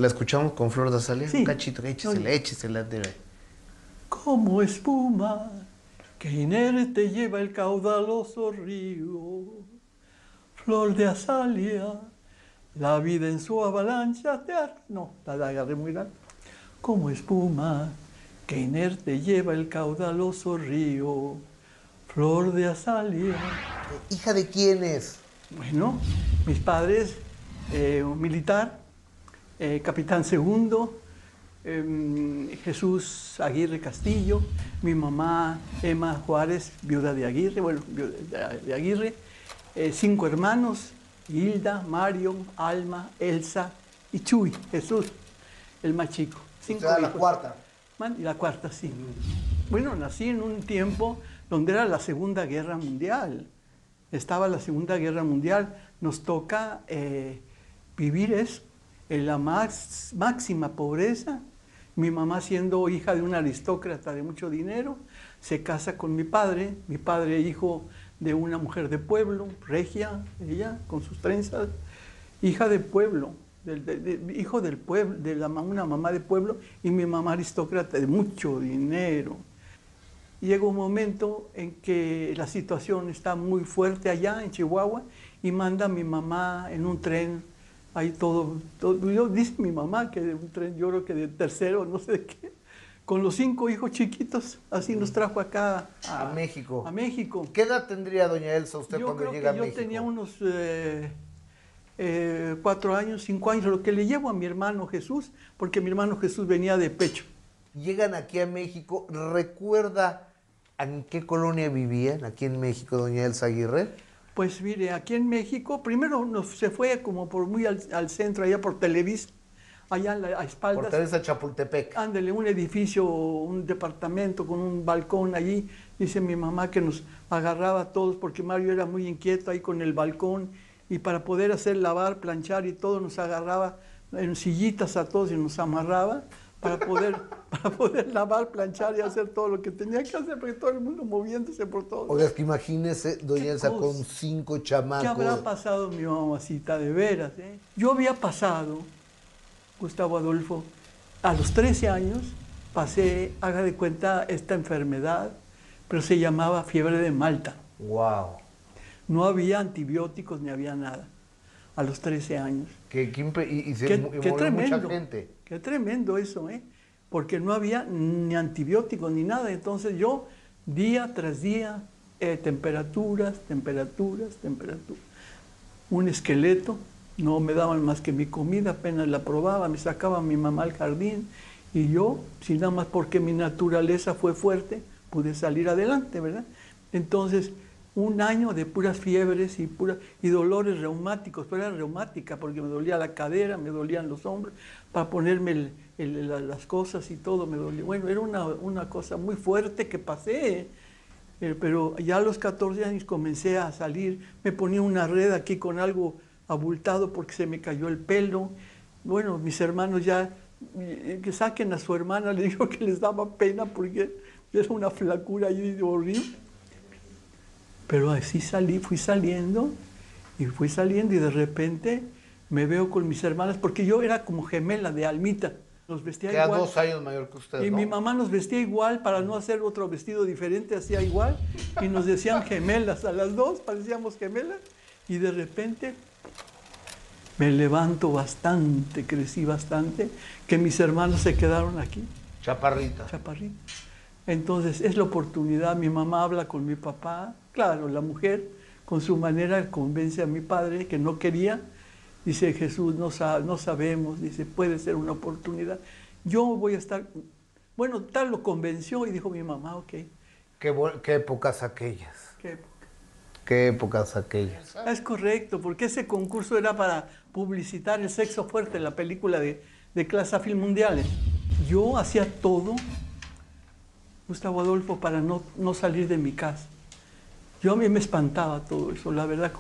La escuchamos con Flor de Azalea. Sí. Un cachito, échesela. Como espuma que inerte lleva el caudaloso río, flor de azalea, la vida en su avalancha te No, la agarré muy grande. Como espuma que inerte lleva el caudaloso río, flor de azalea. ¿Hija de quién es? Bueno, mis padres, un militar, capitán segundo, Jesús Aguirre Castillo, mi mamá Emma Juárez, viuda de Aguirre, de Aguirre, 5 hermanos, Hilda, Mario, Alma, Elsa y Chuy, Jesús, el más chico. 5 la hijos. cuarta. Y la cuarta, sí. Bueno, nací en un tiempo donde era la Segunda Guerra Mundial. Estaba la Segunda Guerra Mundial. Nos toca vivir eso, en la máxima pobreza. Mi mamá, siendo hija de un aristócrata de mucho dinero, se casa con mi padre hijo de una mujer de pueblo, regia, ella, con sus trenzas, hija de pueblo, hijo del pueblo, una mamá de pueblo, y mi mamá aristócrata de mucho dinero. Llega un momento en que la situación está muy fuerte allá en Chihuahua y manda a mi mamá en un tren. Ahí todo, dice mi mamá que de un tren, yo creo que de tercero, no sé de qué, con los 5 hijos chiquitos, así nos trajo acá a México. A México. ¿Qué edad tendría doña Elsa usted cuando llega a México? Yo tenía unos 4 años, 5 años, lo que le llevo a mi hermano Jesús, porque mi hermano Jesús venía de pecho. Llegan aquí a México, ¿recuerda en qué colonia vivían aquí en México, doña Elsa Aguirre? Pues mire, aquí en México, primero se fue como por muy al centro, allá por Televisa, allá a espaldas. Por Televisa Chapultepec. Ándele, un edificio, un departamento con un balcón allí. Dice mi mamá que nos agarraba a todos porque Mario era muy inquieto ahí con el balcón y para poder hacer lavar, planchar y todo nos agarraba en sillitas a todos y nos amarraba para poder lavar, planchar y hacer todo lo que tenía que hacer, porque todo el mundo moviéndose por todo. Oiga, es que imagínese, doña Elsa, con 5 chamacos. ¿Qué habrá pasado mi mamacita, de veras? Yo había pasado, Gustavo Adolfo, a los 13 años, pasé, haga de cuenta, esta enfermedad, pero se llamaba fiebre de Malta. ¡Wow! No había antibióticos ni había nada, a los 13 años. Y se murió mucha gente. Qué tremendo eso, porque no había ni antibióticos ni nada. Entonces yo, día tras día, temperaturas. Un esqueleto, no me daban más que mi comida, apenas la probaba, me sacaba mi mamá al jardín y yo, sin nada más porque mi naturaleza fue fuerte, pude salir adelante, ¿verdad? Entonces, un año de puras fiebres y dolores reumáticos, pero era reumática porque me dolía la cadera, me dolían los hombros, para ponerme las cosas y todo me dolía. Bueno, era una cosa muy fuerte que pasé, pero ya a los 14 años comencé a salir, me ponía una red aquí con algo abultado porque se me cayó el pelo. Bueno, mis hermanos ya, que saquen a su hermana, le dijo que les daba pena porque era una flacura ahí horrible. Pero así fui saliendo y de repente me veo con mis hermanas, porque yo era como gemela de Almita. Nos vestía igual. Era 2 años mayor que usted, Y ¿no? mi mamá nos vestía igual, para no hacer otro vestido diferente, hacía igual. Y nos decían gemelas, a las 2 parecíamos gemelas. Y de repente me levanto bastante, crecí bastante, que mis hermanos se quedaron aquí. Chaparrita. Entonces es la oportunidad, mi mamá habla con mi papá, claro, la mujer con su manera convence a mi padre que no quería, dice Jesús, no sabemos, dice, puede ser una oportunidad, yo voy a estar, bueno, tal lo convenció y dijo mi mamá, ok. ¿Qué épocas aquellas? ¿Qué épocas aquellas? Es correcto, porque ese concurso era para publicitar El Sexo Fuerte, la película de Clase Film Mundiales. Yo hacía todo, Gustavo Adolfo, para no salir de mi casa. Yo a mí me espantaba todo eso, la verdad,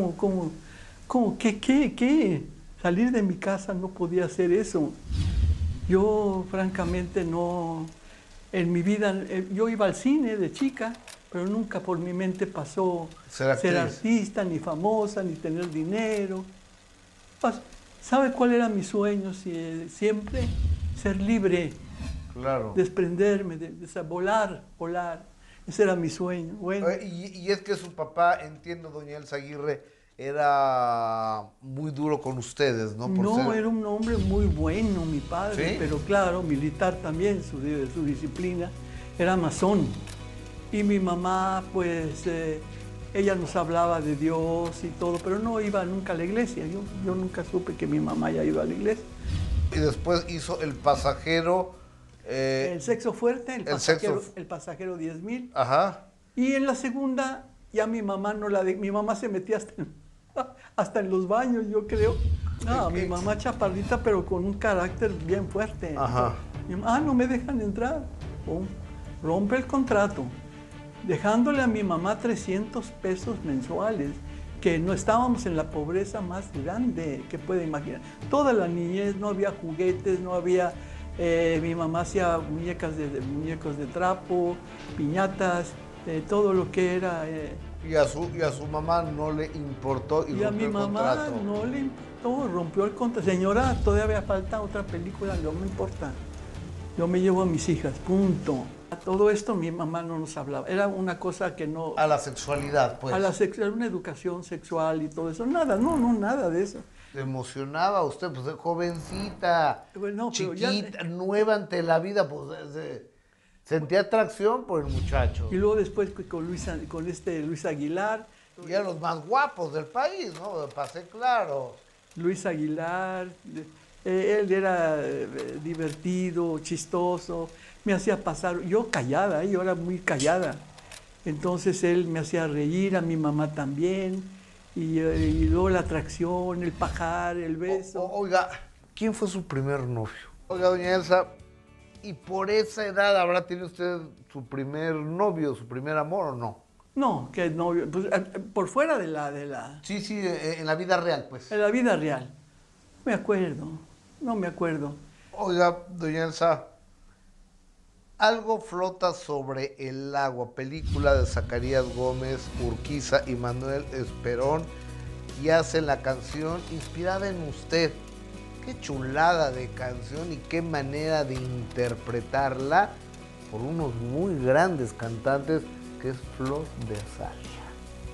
¿qué? Salir de mi casa no podía hacer eso. Yo, francamente, no... En mi vida, yo iba al cine de chica, pero nunca por mi mente pasó ser artista, ni famosa, ni tener dinero. ¿Sabe cuál era mi sueño? Siempre ser libre, Claro. desprenderme, volar. Ese era mi sueño. Bueno, Y es que su papá, entiendo, doña Elsa Aguirre, era muy duro con ustedes, ¿no? no, era un hombre muy bueno, mi padre, ¿Sí? pero claro, militar también, su disciplina, era masón. Y mi mamá, pues, ella nos hablaba de Dios y todo, pero no iba nunca a la iglesia. Yo nunca supe que mi mamá haya ido a la iglesia. Y después hizo El Pasajero. El sexo fuerte, el sexo- el pasajero 10,000. Ajá. Y en la segunda, ya mi mamá mi mamá se metía hasta en los baños, yo creo. No, mi mamá chaparrita, pero con un carácter bien fuerte. Ajá. No me dejan entrar. Pum, rompe el contrato, dejándole a mi mamá 300 pesos mensuales, que no estábamos en la pobreza más grande que puede imaginar. Toda la niñez, no había juguetes, no había... mi mamá hacía muñecos de trapo, piñatas, todo lo que era... Y a su mamá no le importó y a mi rompió el mamá contrato. no le importó, rompió el contrato. Señora, todavía falta otra película, no me importa. Yo me llevo a mis hijas, punto. A todo esto mi mamá no nos hablaba. Era una cosa que no... A la sexualidad, pues. Era una educación sexual y todo eso. Nada, nada de eso. ¿Le emocionaba a usted? Pues jovencita, Bueno, pero chiquita, nueva ante la vida, pues sentía atracción por el muchacho. Y luego después con Luis Aguilar. Y eran los más guapos del país, ¿no? Pasé claro. Luis Aguilar, él era divertido, chistoso, me hacía pasar, yo callada, yo era muy callada. Entonces él me hacía reír, a mi mamá también, y luego la atracción, el pajar, el beso. Oiga, ¿quién fue su primer novio? Oiga, doña Elsa, ¿y por esa edad habrá tenido usted su primer novio, su primer amor o no? No, que novio, pues, por fuera de la... Sí, en la vida real, pues. En la vida real. No me acuerdo. Oiga, doña Elsa, algo flota sobre el agua, película de Zacarías Gómez, Urquiza y Manuel Esperón, y hacen la canción inspirada en usted. Qué chulada de canción y qué manera de interpretarla por unos muy grandes cantantes, que es Flor de Azalea.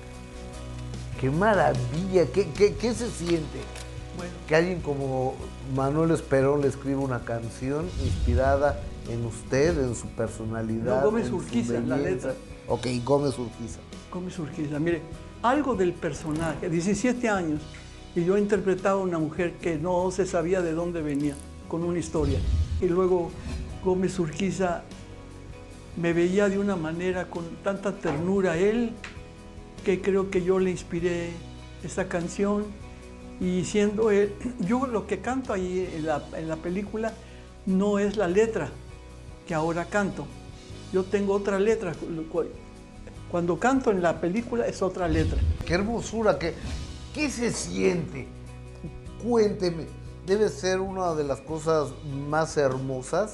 ¡Qué maravilla! ¿Qué se siente? Bueno, Que alguien como Manuel Esperón le escriba una canción inspirada en usted, en su personalidad. No, Gómez en su Urquiza, la belleza. letra. Ok, Gómez Urquiza. Gómez Urquiza, mire, algo del personaje, 17 años, y yo interpretaba a una mujer que no se sabía de dónde venía, con una historia. Y luego Gómez Urquiza me veía de una manera con tanta ternura a él, que creo que yo le inspiré esa canción. Y siendo él, yo lo que canto ahí en la película no es la letra que ahora canto. Yo tengo otra letra. Cuando canto en la película es otra letra. ¡Qué hermosura! ¿Qué se siente? Cuénteme. Debe ser una de las cosas más hermosas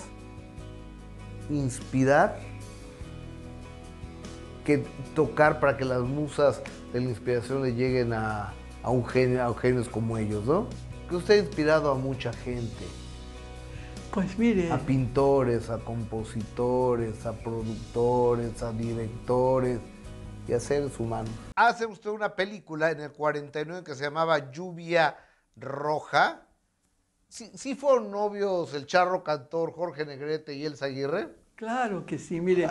inspirar que tocar para que las musas de la inspiración le lleguen a genios como ellos, ¿no? Que usted ha inspirado a mucha gente. Pues mire, A pintores, a compositores, a productores, a directores y a seres humanos. Hace usted una película en el 49 que se llamaba Lluvia Roja. ¿Sí fueron novios el charro cantor Jorge Negrete y Elsa Aguirre? claro que sí, mire.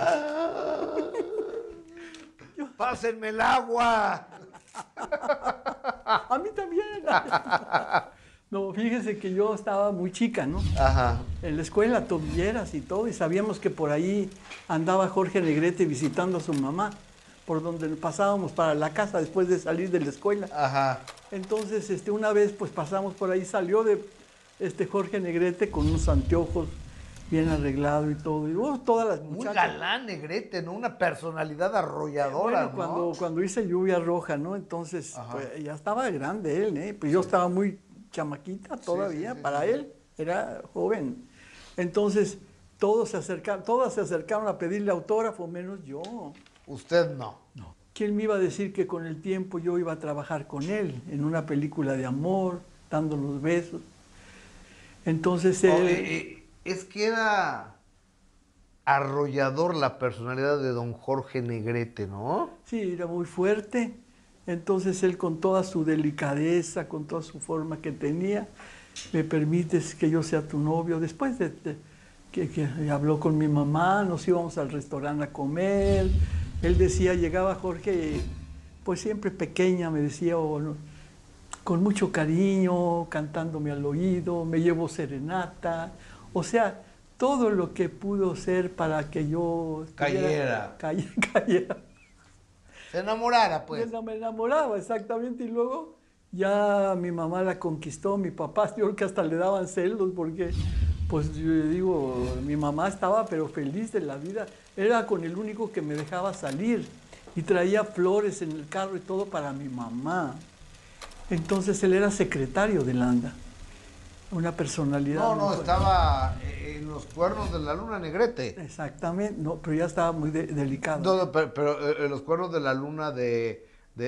¡Pásenme el agua! A mí también. No, fíjese que yo estaba muy chica, ¿no? Ajá. En la escuela, tobilleras y todo, y sabíamos que por ahí andaba Jorge Negrete visitando a su mamá, por donde pasábamos para la casa después de salir de la escuela. Ajá. Entonces, una vez pues pasamos por ahí, salió de Jorge Negrete con unos anteojos bien arreglado y todo. Y todas las Muy muchachas. galán Negrete, ¿no? Una personalidad arrolladora, Bueno, ¿no? cuando hice Lluvia Roja, ¿no? Entonces, pues, ya estaba grande él, ¿eh? Pues yo estaba muy chamaquita todavía, sí, para sí. él, era joven. Entonces, todas se acercaron a pedirle autógrafo, menos yo. Usted no. ¿Quién me iba a decir que con el tiempo yo iba a trabajar con él en una película de amor, dando los besos. Entonces es que era arrollador la personalidad de don Jorge Negrete, ¿no? sí, era muy fuerte. Entonces él, con toda su delicadeza, con toda su forma que tenía, me permites que yo sea tu novio. Después de que habló con mi mamá, nos íbamos al restaurante a comer. Él decía, llegaba Jorge, pues siempre pequeña, me decía, con mucho cariño, cantándome al oído, me llevo serenata. O sea, todo lo que pudo ser para que yo Cayera. cayera. Se enamorara, pues. Me enamoraba, exactamente. Y luego ya mi mamá la conquistó, mi papá, yo creo que hasta le daban celos porque, pues yo digo, mi mamá estaba pero feliz de la vida. Era con el único que me dejaba salir y traía flores en el carro y todo para mi mamá. Entonces él era secretario de Landa, una personalidad. No, estaba en los cuernos de la luna, Negrete. Exactamente, no, pero ya estaba muy delicado. No, pero en los cuernos de la luna de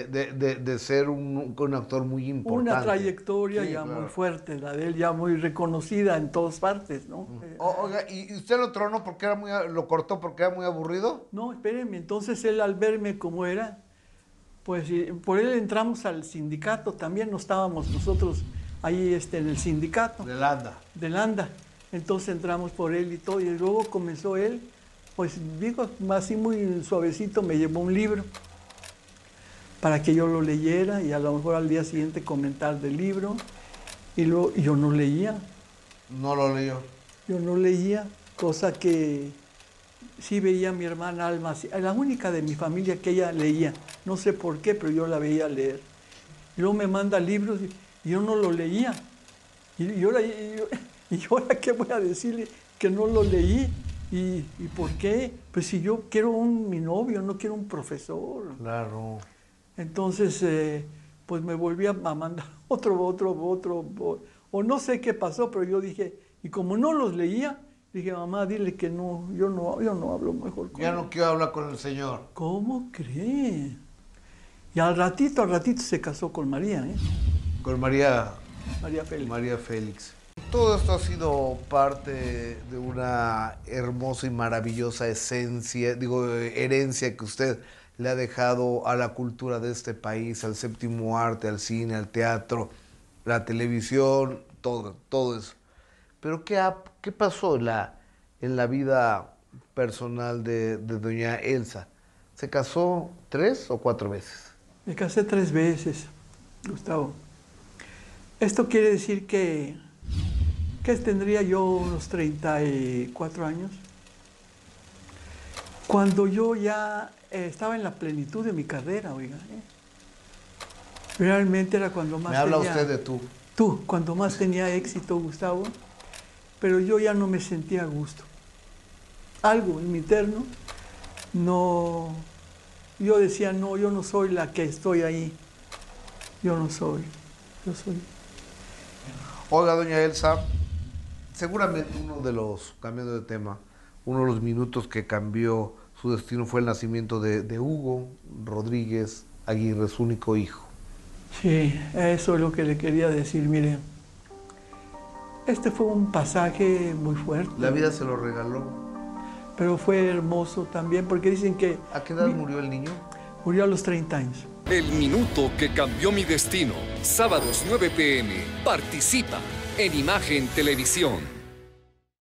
ser un actor muy importante. Una trayectoria Sí, ya claro. muy fuerte, la de él ya muy reconocida en todas partes, ¿no? Oiga, ¿y usted lo tronó porque lo cortó porque era muy aburrido? No, espérenme, entonces él, al verme como era, pues por él entramos al sindicato, también no estábamos nosotros ahí en el sindicato De Landa. de Landa. Entonces entramos por él y todo, y luego comenzó él, pues digo, así muy suavecito, me llevó un libro para que yo lo leyera y a lo mejor al día siguiente comentar del libro. Y luego yo no leía, No lo leyó. cosa que sí veía a mi hermana Alma, la única de mi familia que ella leía, no sé por qué, pero yo la veía leer. Y luego me manda libros y yo no lo leía. Y ahora qué voy a decirle que no lo leí. ¿Y por qué? Pues si yo quiero mi novio, no quiero un profesor. Claro. Entonces, pues me volví a mandar otro, o no sé qué pasó, pero yo dije, y como no los leía, dije, mamá, dile que no, yo no hablo mejor con Ya él. no quiero hablar con el señor. ¿Cómo cree? Y al ratito se casó con María, Con María Félix. María Félix. Todo esto ha sido parte de una hermosa y maravillosa herencia que usted le ha dejado a la cultura de este país, al séptimo arte, al cine, al teatro, la televisión, todo eso. Pero ¿qué pasó en la vida personal de doña Elsa? ¿Se casó 3 o 4 veces? Me casé 3 veces, Gustavo. Esto quiere decir que tendría yo unos 34 años. Cuando yo ya estaba en la plenitud de mi carrera, oiga. Realmente era cuando más Me habla tenía... usted de tú. Tú, cuando más tenía éxito, Gustavo, pero yo ya no me sentía a gusto. Algo en mi interno, no... Yo decía, no, yo no soy la que estoy ahí. Yo no soy. Yo soy... Oiga, doña Elsa, seguramente cambiando de tema, uno de los minutos que cambió su destino fue el nacimiento de Hugo Rodríguez Aguirre, su único hijo. Sí, eso es lo que le quería decir. Mire, este fue un pasaje muy fuerte. La vida se lo regaló. Pero fue hermoso también, porque dicen que... ¿A qué edad murió el niño? Murió a los 30 años. El minuto que cambió mi destino. Sábados 9 p.m. Participa en Imagen Televisión.